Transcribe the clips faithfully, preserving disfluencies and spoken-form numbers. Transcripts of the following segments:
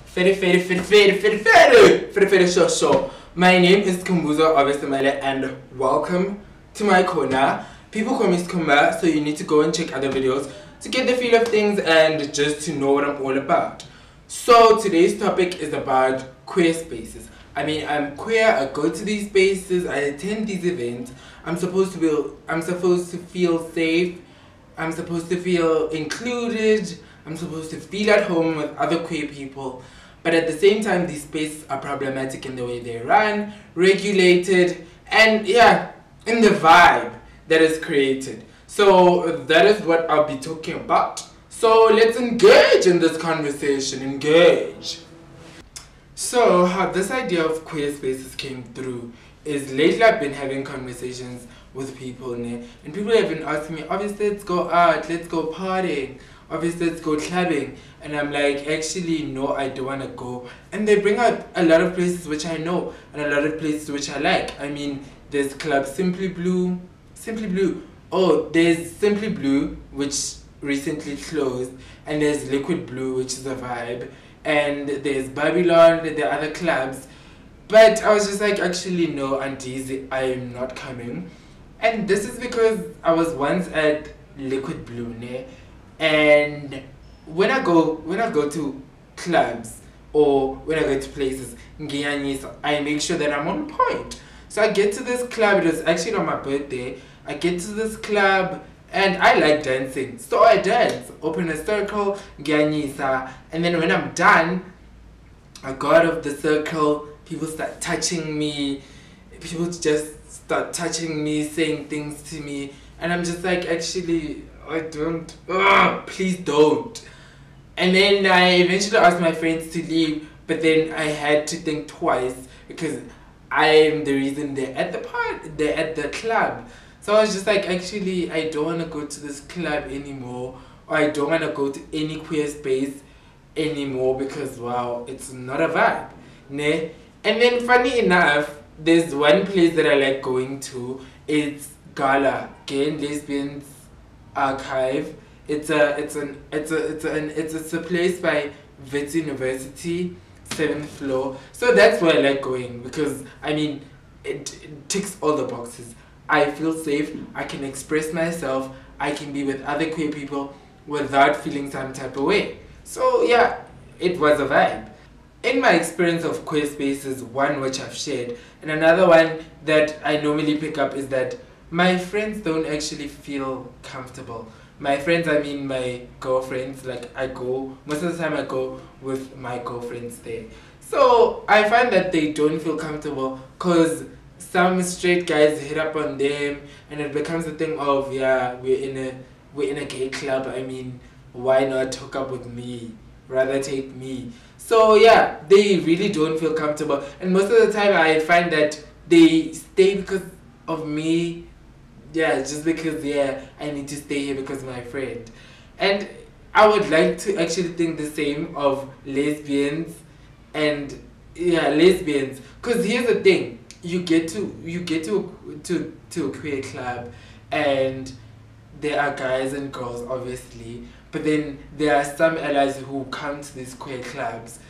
Fere fere fere fere fere fere fere fere show show. My name is Kumbuzo Obesemele and welcome to my corner. People call me Skumba, so you need to go and check other videos to get the feel of things and just to know what I'm all about. So today's topic is about queer spaces. I mean, I'm queer, I go to these spaces, I attend these events. I'm supposed to feel I'm supposed to feel safe. I'm supposed to feel included. I'm supposed to feel at home with other queer people. But at the same time, these spaces are problematic in the way they run, regulated, and yeah, in the vibe that is created. So that is what I'll be talking about. So let's engage in this conversation. Engage. So how this idea of queer spaces came through is lately I've been having conversations with people, and people have been asking me, obviously let's go out, let's go partying, obviously let's go clubbing, and I'm like, actually no, I don't want to go. And they bring up a lot of places which I know and a lot of places which I like. I mean, there's Club Simply Blue, Simply Blue. Oh, there's Simply Blue, which recently closed, and there's Liquid Blue, which is a vibe, and there's Babylon, and there are other clubs. But I was just like, actually no, aunties, I am not coming. And this is because I was once at Liquid Blue, ne? And when I go when I go to clubs or when I go to places, I make sure that I'm on point. So I get to this club, it was actually on my birthday. I get to this club and I like dancing. So I dance, open a circle, and then when I'm done, I go out of the circle, people start touching me, people just start touching me, saying things to me, and I'm just like, actually, I don't, ugh, please don't. And then I eventually asked my friends to leave, but then I had to think twice because I am the reason they're at the part, they're at the club. So I was just like, actually, I don't want to go to this club anymore, or I don't want to go to any queer space anymore because, wow, it's not a vibe, ne? And then funny enough, there's one place that I like going to. It's Gala, Gay and Lesbians Archive. It's a it's an it's a it's an it's, it's a place by Wits University, seventh floor. So that's where I like going because I mean it, it ticks all the boxes. I feel safe, I can express myself, I can be with other queer people without feeling some type of way. So yeah, it was a vibe. In my experience of queer spaces, one which I've shared, and another one that I normally pick up is that my friends don't actually feel comfortable. My friends, I mean my girlfriends, like I go, most of the time I go with my girlfriends there. So I find that they don't feel comfortable because some straight guys hit up on them and it becomes a thing of, yeah, we're in a, we're in a gay club, I mean, why not hook up with me? Rather take me. So yeah, they really don't feel comfortable, and most of the time I find that they stay because of me. Yeah, just because, yeah, I need to stay here because of my friend. And I would like to actually think the same of lesbians and yeah, lesbians, because here's the thing, you get to you get to to to a queer club and there are guys and girls obviously, but then there are some allies who come to these queer clubs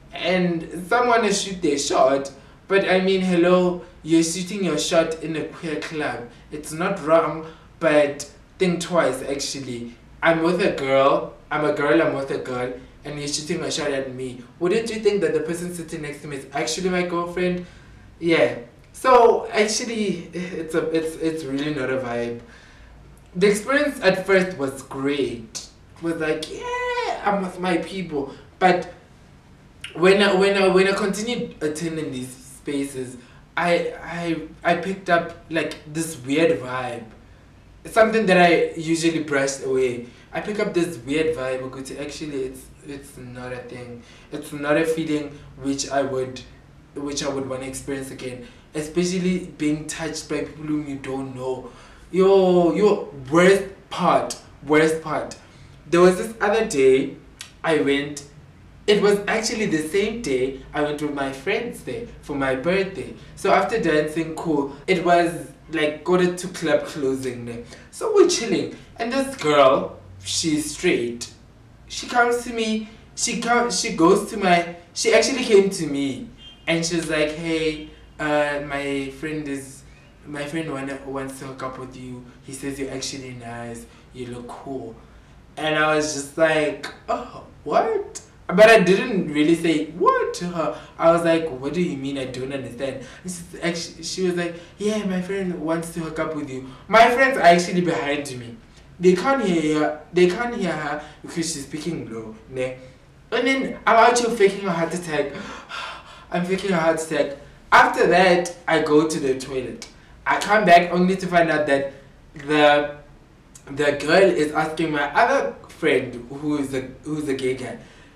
and some want to shoot their shot, but I mean, hello, you're shooting your shot in a queer club. It's not wrong, but think twice actually. I'm with a girl, I'm a girl, I'm with a girl, and you're shooting a shot at me. Wouldn't you think that the person sitting next to me is actually my girlfriend? Yeah. So actually, it's a it's it's really not a vibe. The experience at first was great. It was like, yeah, I'm with my people. But when I, when I, when I continued attending these spaces, I I I picked up like this weird vibe. It's something that I usually brush away. I pick up this weird vibe because actually it's it's not a thing. It's not a feeling which I would which I would want to experience again. Especially being touched by people whom you don't know. Yo, your worst part, worst part. There was this other day I went, it was actually the same day I went with my friends there for my birthday. So after dancing, cool, it was like quarter to club closing there. So we're chilling and this girl, she's straight, she comes to me she come, she goes to my, she actually came to me, and she was like, hey, uh, my friend is, my friend wanna, wants to hook up with you. He says you're actually nice, you look cool. And I was just like, oh, what? But I didn't really say what to her. I was like, what do you mean? I don't understand. And she, actually, she was like, yeah, my friend wants to hook up with you. My friends are actually behind me. They can't hear her. They can't hear her because she's speaking low. Ne? And then I'm out here faking a heart attack. I'm faking a heart attack. After that, I go to the toilet. I come back only to find out that the the girl is asking my other friend, who is a who's a gay guy.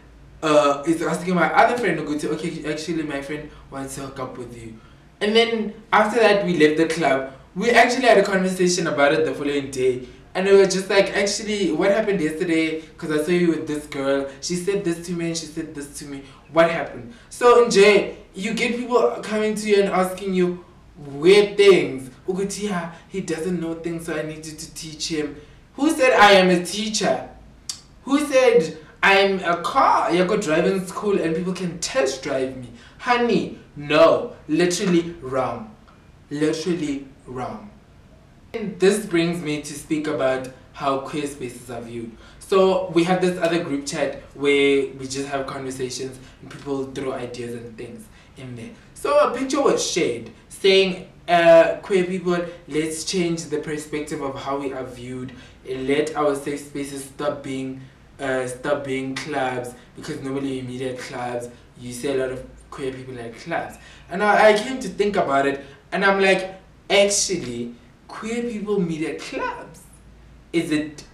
Uh, is asking my other friend to go to, okay, actually my friend wants to hook up with you. And then after that we left the club. We actually had a conversation about it the following day. And it was just like, actually, what happened yesterday? Because I saw you with this girl. She said this to me and she said this to me. What happened? So in Jay, you get people coming to you and asking you weird things. Ugutia, he doesn't know things, so I need you to teach him. Who said I am a teacher? Who said I'm a car, you go driving school and people can test drive me? Honey, no. Literally wrong. Literally wrong. And this brings me to speak about how queer spaces are viewed. So we have this other group chat where we just have conversations and people throw ideas and things in there. So a picture was shared saying, uh, queer people, let's change the perspective of how we are viewed. Let our safe spaces stop being Uh, stop being clubs, because normally you meet at clubs, you see a lot of queer people at clubs. And I, I came to think about it, and I'm like, actually, queer people meet at clubs. Is it,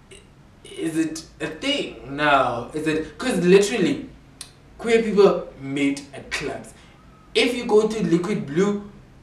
is it a thing now? Is it, because literally, queer people meet at clubs. If you go to Liquid Blue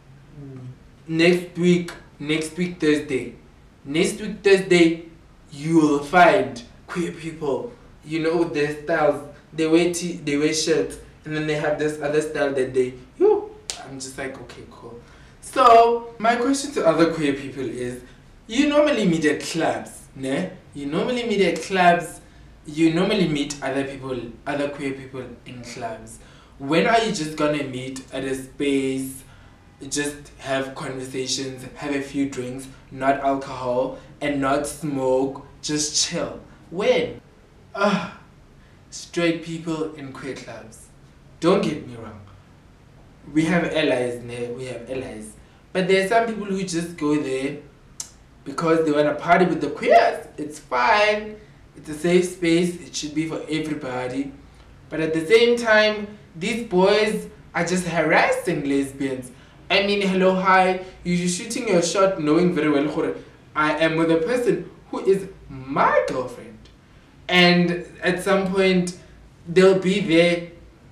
next week, next week Thursday, next week Thursday, you will find queer people, you know, their styles. They wear t they wear shirts, and then they have this other style that they, you. I'm just like, okay, cool. So my question to other queer people is, you normally meet at clubs, ne? You normally meet at clubs. You normally meet other people, other queer people in clubs. When are you just gonna meet at a space, just have conversations, have a few drinks, not alcohol, and not smoke, just chill? When? Ah, straight people in queer clubs. Don't get me wrong. We have allies, ne? We have allies. But there are some people who just go there because they want to party with the queers. It's fine. It's a safe space. It should be for everybody. But at the same time, these boys are just harassing lesbians. I mean, hello, hi. You're shooting your shot knowing very well I am with a person who is my girlfriend. And at some point, they'll be there.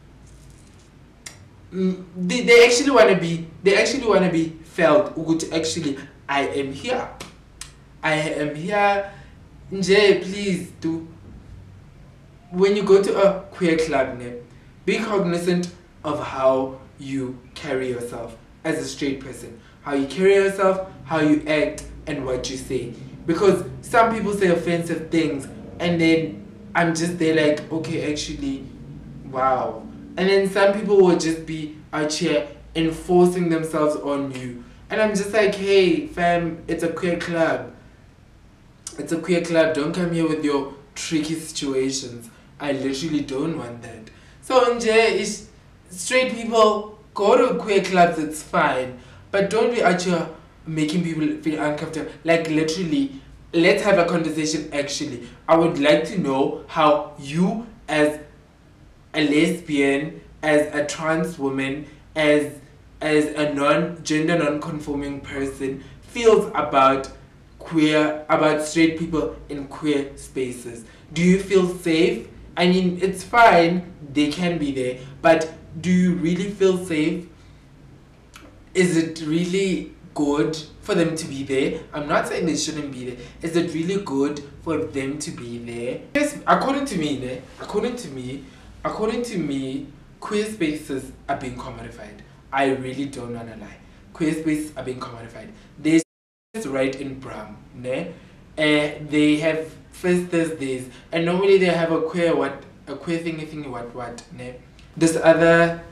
They, they actually want to be, they actually want to be felt. Actually, I am here. I am here. Nje, please do. When you go to a queer club, be cognizant of how you carry yourself as a straight person. How you carry yourself, how you act, and what you say. Because some people say offensive things, and then I'm just there like, okay, actually, wow. And then some people will just be out here enforcing themselves on you. And I'm just like, hey, fam, it's a queer club. It's a queer club. Don't come here with your tricky situations. I literally don't want that. So, Nje, straight people, go to queer clubs, it's fine. But don't be out here making people feel uncomfortable. Like, literally, let's have a conversation actually. I would like to know how you, as a lesbian, as a trans woman, as as a non-gender non-conforming person, feels about queer, about straight people in queer spaces. Do you feel safe? I mean, it's fine, they can be there, but do you really feel safe? Is it really good for them to be there? I'm not saying they shouldn't be there. Is it really good for them to be there? Yes, according to me, ne, according to me, according to me, queer spaces are being commodified. I really don't wanna lie. Queer spaces are being commodified. There's right in Bram, ne? Uh, they have first Thursdays, and normally they have a queer what a queer thingy thingy what what, ne? This other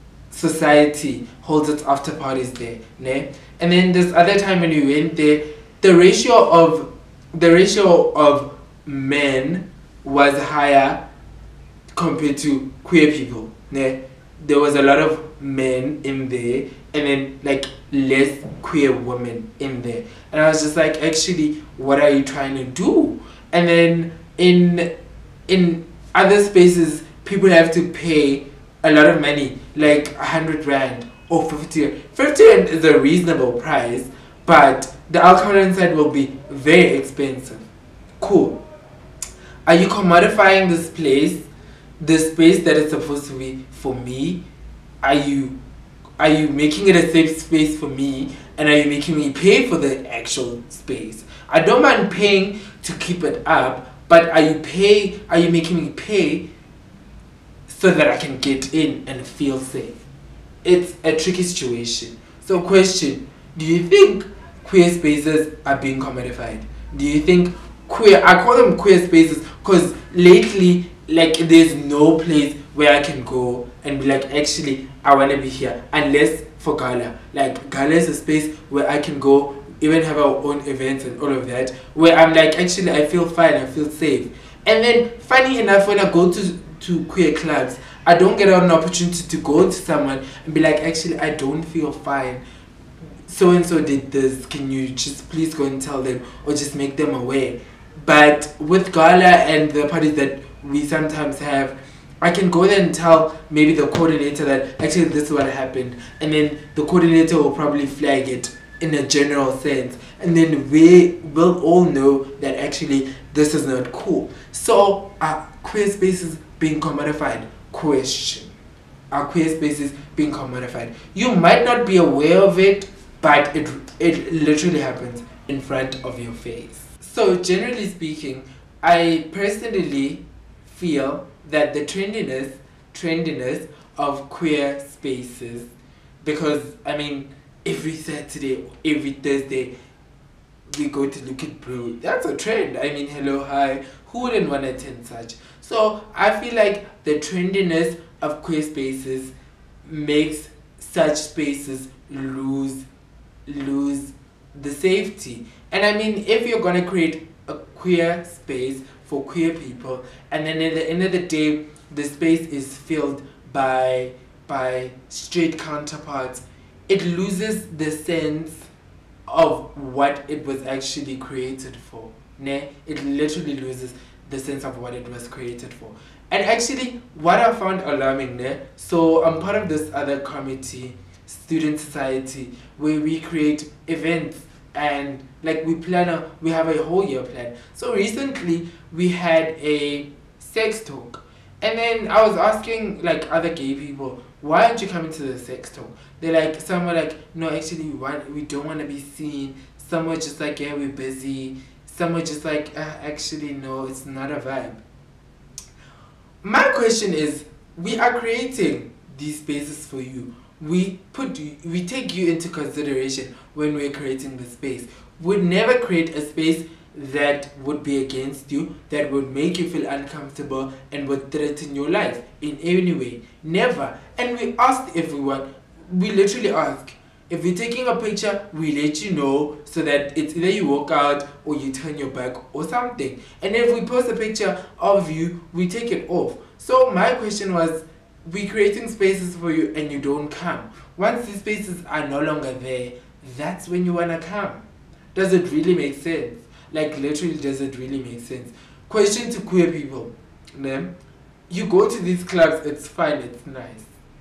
society holds its after parties there, ne? And then this other time when we went there, the ratio of the ratio of men was higher compared to queer people, ne? There was a lot of men in there and then like less queer women in there, and I was just like, actually, what are you trying to do? And then in in other spaces people have to pay a lot of money, like a hundred rand or fifty. Fifty rand is a reasonable price, but the alcohol inside will be very expensive. Cool. Are you commodifying this place, this space that is supposed to be for me? Are you are you making it a safe space for me, and are you making me pay for the actual space? I don't mind paying to keep it up, but are you pay are you making me pay so that I can get in and feel safe? It's a tricky situation. So question, do you think queer spaces are being commodified? Do you think queer, I call them queer spaces because lately, like, there's no place where I can go and be like, actually, I want to be here, unless for Gala. Like, Gala is a space where I can go, even have our own events and all of that, where I'm like, actually, I feel fine, I feel safe. And then, funny enough, when I go to, to queer clubs, I don't get an opportunity to go to someone and be like, actually, I don't feel fine. So and so did this, can you just please go and tell them, or just make them aware? But with Gala and the parties that we sometimes have, I can go there and tell maybe the coordinator that actually this is what happened, and then the coordinator will probably flag it in a general sense, and then we will all know that actually this is not cool. So are queer spaces being commodified? Question. Are queer spaces being commodified? You might not be aware of it, but it it literally happens in front of your face. So generally speaking, I personally feel that the trendiness trendiness of queer spaces, because I mean every Saturday, every Thursday we go to Look at Bro. That's a trend. I mean, hello, hi. Who wouldn't want to attend such? So I feel like the trendiness of queer spaces makes such spaces lose lose the safety. And I mean, if you're gonna create a queer space for queer people, and then at the end of the day the space is filled by by straight counterparts, it loses the sense of what it was actually created for. Ne? It literally loses the sense of what it was created for. And actually, what I found alarming, ne? So I'm part of this other committee, Student Society, where we create events and like we plan a, we have a whole year plan. So recently we had a sex talk, and then I was asking like other gay people, why aren't you coming to the sex talk? They're like, some were like, no, actually we want, we don't want to be seen. Some were just like, yeah, we're busy. Some were just like, uh, actually no, it's not a vibe. My question is, we are creating these spaces for you. We put we take you into consideration when we're creating the space. We'd never create a space that would be against you, that would make you feel uncomfortable and would threaten your life in any way. Never. And we asked everyone, we literally ask, if you're taking a picture, we let you know so that it's either you walk out or you turn your back or something. And if we post a picture of you, we take it off. So my question was, we're creating spaces for you and you don't come. Once these spaces are no longer there, that's when you want to come. Does it really make sense? Like, literally, does it really make sense? Question to queer people. Ne? You go to these clubs, it's fine, it's nice.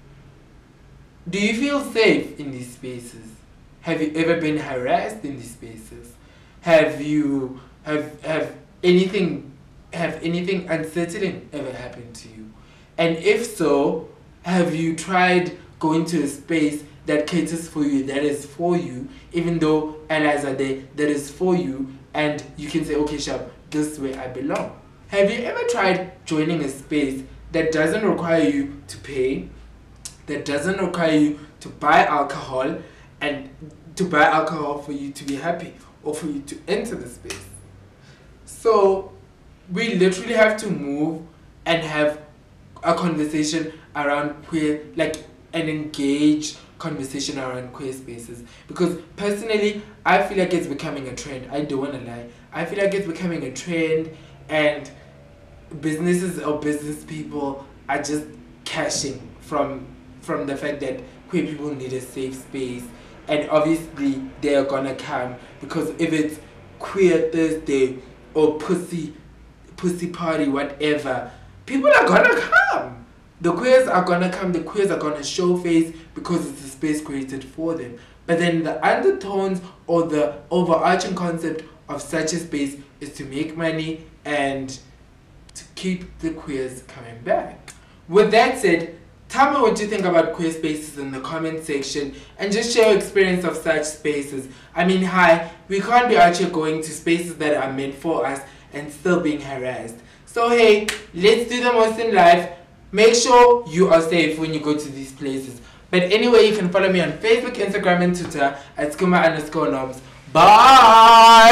Do you feel safe in these spaces? Have you ever been harassed in these spaces? Have you, have, have anything, have anything unsettling ever happened to you? And if so, have you tried going to a space that caters for you, that is for you, even though allies are there, that is for you, and you can say, okay, Shab, this is where I belong. Have you ever tried joining a space that doesn't require you to pay, that doesn't require you to buy alcohol, and to buy alcohol for you to be happy, or for you to enter the space? So, we literally have to move and have a conversation around queer, like an engaged conversation around queer spaces. Because personally, I feel like it's becoming a trend. I don't want to lie. I feel like it's becoming a trend, and businesses or business people are just cashing from from the fact that queer people need a safe space. And obviously they are gonna come, because if it's Queer Thursday or pussy pussy party, whatever, people are gonna come. The queers are gonna come, the queers are gonna show face because it's a space created for them. But then the undertones or the overarching concept of such a space is to make money and to keep the queers coming back. With that said, tell me what you think about queer spaces in the comment section, and just share your experience of such spaces. I mean, hi, we can't be out here going to spaces that are meant for us and still being harassed. So hey, let's do the most in life. Make sure you are safe when you go to these places. But anyway, you can follow me on Facebook, Instagram, and Twitter at skuma underscore norms. Bye!